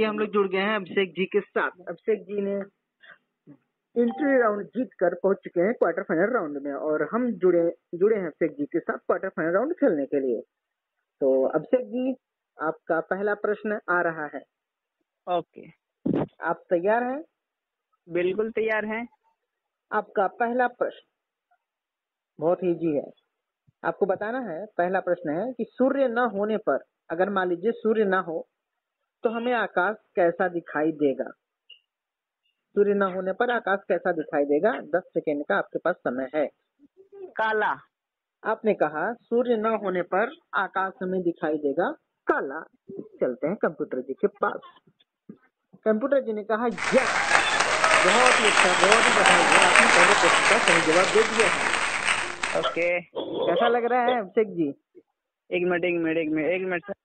चलिए हम लोग जुड़ गए हैं अभिषेक जी के साथ। अभिषेक जी ने इंट्री राउंड जीत कर पहुंच चुके हैं क्वार्टर फाइनल राउंड में और हम जुड़े हैं अभिषेक जी के साथ क्वार्टर फाइनल राउंड खेलने के लिए। तो अभिषेक जी, आपका पहला प्रश्न आ रहा है। ओके, आप तैयार हैं? बिल्कुल तैयार हैं। आपका पहला प्रश्न बहुत इजी है। आपको बताना है, पहला प्रश्न है कि सूर्य न होने पर, अगर मान लीजिए सूर्य न हो तो हमें आकाश कैसा दिखाई देगा? सूर्य न होने पर आकाश कैसा दिखाई देगा? 10 सेकेंड का आपके पास समय है। काला। आपने कहा सूर्य न होने पर आकाश हमें दिखाई देगा काला। चलते हैं कंप्यूटर जी के पास। कंप्यूटर जी ने कहा यस, बहुत ही अच्छा, बहुत ही बधाई है, आपने पहले प्रश्न का सही जवाब दे दिया है। ओके, कैसा लग रहा है अभिषेक जी? एक मिनट सर।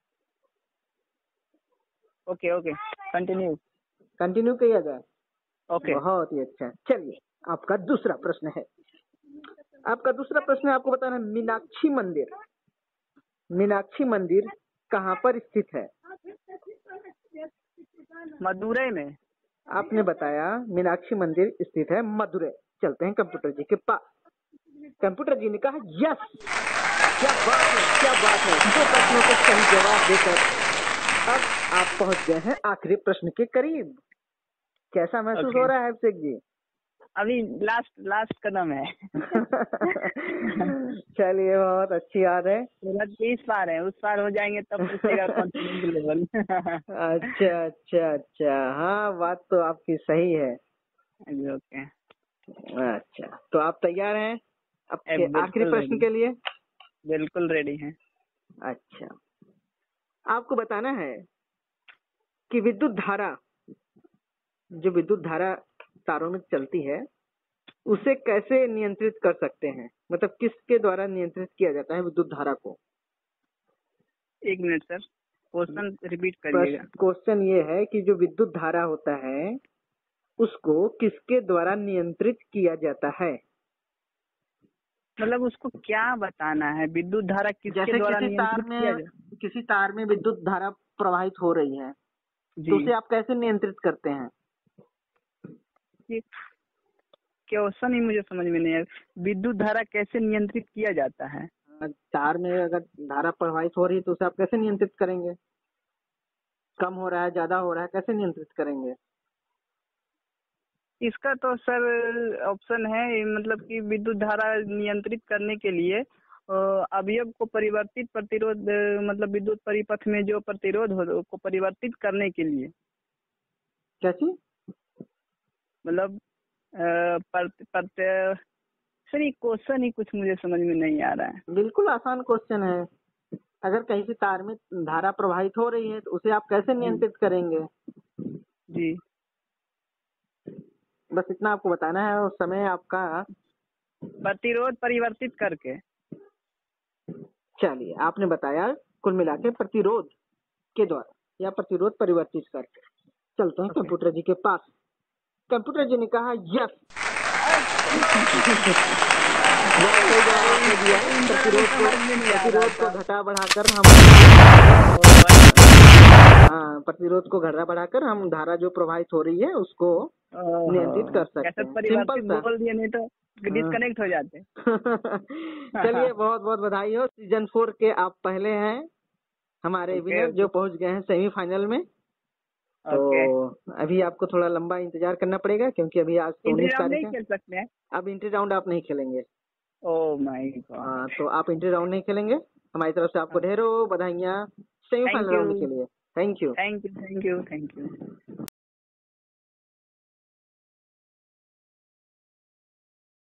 ओके, कंटिन्यू किया जाए। ओके। बहुत ही अच्छा। चलिए, आपका दूसरा प्रश्न है। आपका दूसरा प्रश्न आपको बताना है, मीनाक्षी मंदिर कहाँ पर स्थित है? मदुरई में। आपने बताया मीनाक्षी मंदिर स्थित है मदुरई। चलते हैं कंप्यूटर जी के पास। कंप्यूटर जी ने कहा यस, क्या बात है, क्या बात है। 2 प्रश्नों के सही जवाब देकर अब आप पहुंच गए हैं आखिरी प्रश्न के करीब। कैसा महसूस हो रहा है अभिषेक जी? अभी लास्ट कदम है। चलिए, बहुत अच्छी याद है। इस पार है, उस पार हो जाएंगे तब पूछेगा कॉन्फिडेंस लेवल। अच्छा। हाँ, बात तो आपकी सही है। ओके, अच्छा, तो आप तैयार हैं आपके आखिरी बिल्कुल प्रश्न रेडी। के लिए? बिल्कुल रेडी हैं। अच्छा, आपको बताना है कि विद्युत धारा तारों में चलती है, उसे कैसे नियंत्रित कर सकते हैं? मतलब किसके द्वारा नियंत्रित किया जाता है विद्युत धारा को? 1 मिनट सर, क्वेश्चन रिपीट करिएगा। क्वेश्चन ये है कि जो विद्युत धारा होता है उसको किसके द्वारा नियंत्रित किया जाता है? मतलब उसको क्या बताना है, विद्युत धारा किसके द्वारा नियंत्रित किया जाए? किसी तार में विद्युत धारा प्रवाहित हो रही है जी, तो उसे आप कैसे नियंत्रित करते हैं? ये क्वेश्चन ही मुझे समझ में नहीं आया। विद्युत धारा कैसे नियंत्रित किया जाता है? तार में अगर धारा प्रवाहित हो रही है तो उसे आप कैसे नियंत्रित करेंगे? कम हो रहा है, ज्यादा हो रहा है, कैसे नियंत्रित करेंगे? इसका तो सर ऑप्शन है, मतलब कि विद्युत धारा नियंत्रित करने के लिए अवयव को परिवर्तित प्रतिरोध, मतलब विद्युत परिपथ में जो प्रतिरोध हो को परिवर्तित करने के लिए। क्या चीज? मतलब सर ये क्वेश्चन ही कुछ मुझे समझ में नहीं आ रहा है। बिल्कुल आसान क्वेश्चन है। अगर कहीं से तार में धारा प्रवाहित हो रही है तो उसे आप कैसे नियंत्रित करेंगे? जी, बस इतना आपको बताना है और समय आपका। प्रतिरोध परिवर्तित करके। चलिए, आपने बताया कुल मिला के प्रतिरोध के द्वारा या प्रतिरोध परिवर्तित करके। चलते हैं कंप्यूटर जी के पास। कंप्यूटर जी ने कहा यस। प्रतिरोध को घटा बढ़ाकर हम प्रतिरोध को घटा बढ़ाकर हम धारा जो प्रवाहित हो रही है उसको नियंत्रित कर सकते हैं। सिंपल सा। बोल दिया, नहीं तो डिस्कनेक्ट हो जाते। चलिए, बहुत बहुत बधाई हो। सीजन 4 के आप पहले हैं हमारे विनर जो पहुंच गए हैं सेमीफाइनल में। तो अभी आपको थोड़ा लंबा इंतजार करना पड़ेगा क्योंकि अभी आज तो 19 तारीख है। खेल सकते हैं। अब इंट्री राउंड आप नहीं खेलेंगे। Oh my god. तो आप इंट्री राउंड नहीं खेलेंगे। हमारी तरफ से आपको ढेरों बधाइयाँ सेमीफाइनल राउंड के लिए। Thank you.